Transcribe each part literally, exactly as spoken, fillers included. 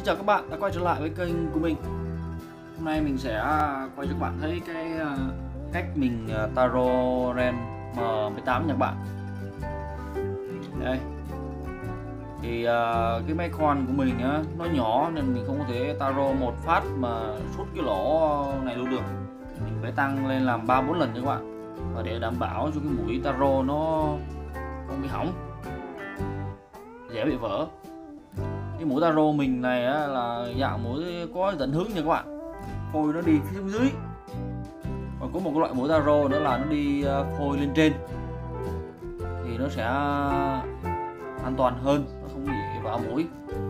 chào các bạn đã quay trở lại với kênh của mình. Hôm nay mình sẽ quay cho các bạn thấy cái cách mình tarot ren M mười tám nha các bạn. Đây thì cái máy con của mình á, nó nhỏ nên mình không có thể tarot một phát mà sút cái lỗ này luôn được. Mình phải tăng lên làm ba bốn lần nha các bạn, và để đảm bảo cho cái mũi tarot nó không bị hỏng, dễ bị vỡ. Cái mũi tarot mình này á, là dạng mũi có dẫn hướng nha các bạn, phôi nó đi phía xuống dưới. Còn có một cái loại mũi tarot nữa là nó đi phôi lên trên thì nó sẽ an toàn hơn, nó không bị vỡ mũi.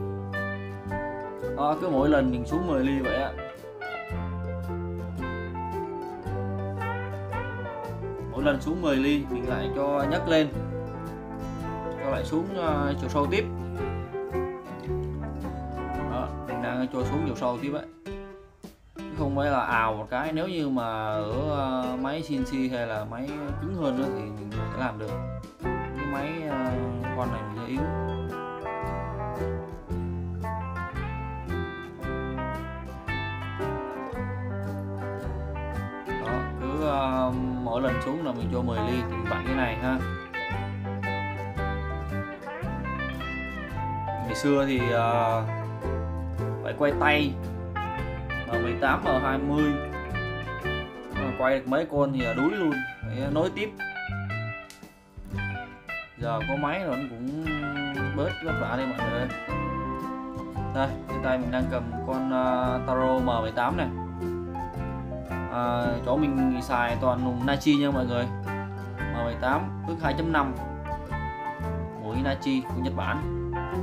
À, cứ mỗi lần mình xuống mười ly vậy á, mỗi lần xuống mười ly mình lại cho nhấc lên, cho lại xuống uh, chiều sâu tiếp. Đó, mình đang cho xuống chiều sâu tiếp ấy, chứ không phải là ào một cái. Nếu như mà ở uh, máy xê en xê hay là máy cứng hơn nữa thì mình sẽ làm được. Cái máy uh, con này mình hơi yếu. Đó, cứ uh, mỗi lần xuống là mình cho mười ly thì bạn cái này ha. Ngày xưa thì uh, phải quay tay M mười tám, M hai mươi, mà quay được mấy con thì đuối luôn, phải nối tiếp. Giờ có máy rồi nó cũng bớt vất vả đi mọi người ơi. Đây, trên tay mình đang cầm con uh, tarot M mười tám này. À, chỗ mình xài toàn dùng Nachi nha mọi người. M mười tám ước hai chấm năm, mũi Nachi của Nhật Bản.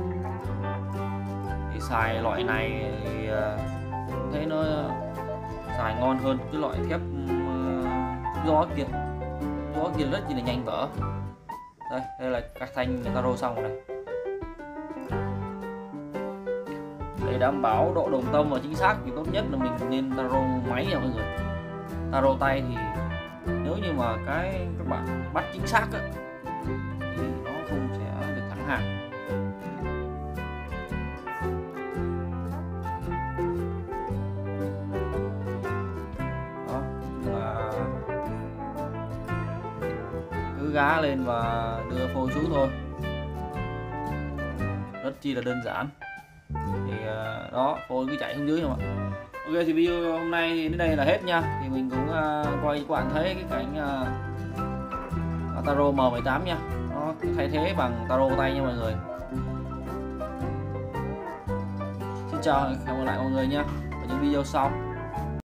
Thì xài loại này thì uh, thấy nó xài ngon hơn cái loại thép uh, gió kia. Gió kia rất là nhanh vỡ. Đây, đây là các thanh tarot xong rồi này. Để đảm bảo độ đồng tâm và chính xác thì tốt nhất là mình nên tarot máy nha mọi người. Tarot tay thì nếu như mà cái các bạn bắt chính xác á, thì nó không sẽ được thẳng hàng. Đó là cứ gá lên và đưa phôi xuống thôi, rất chi là đơn giản. Thì đó, phôi cứ chạy xuống dưới không ạ. Ok, thì video hôm nay thì đến đây là hết nha. Thì mình cũng uh, quay cho các bạn thấy cái cảnh uh, tarot M mười tám nha. Nó thay thế bằng tarot tay nha mọi người. Xin chào, hẹn gặp lại mọi người nha ở những video sau.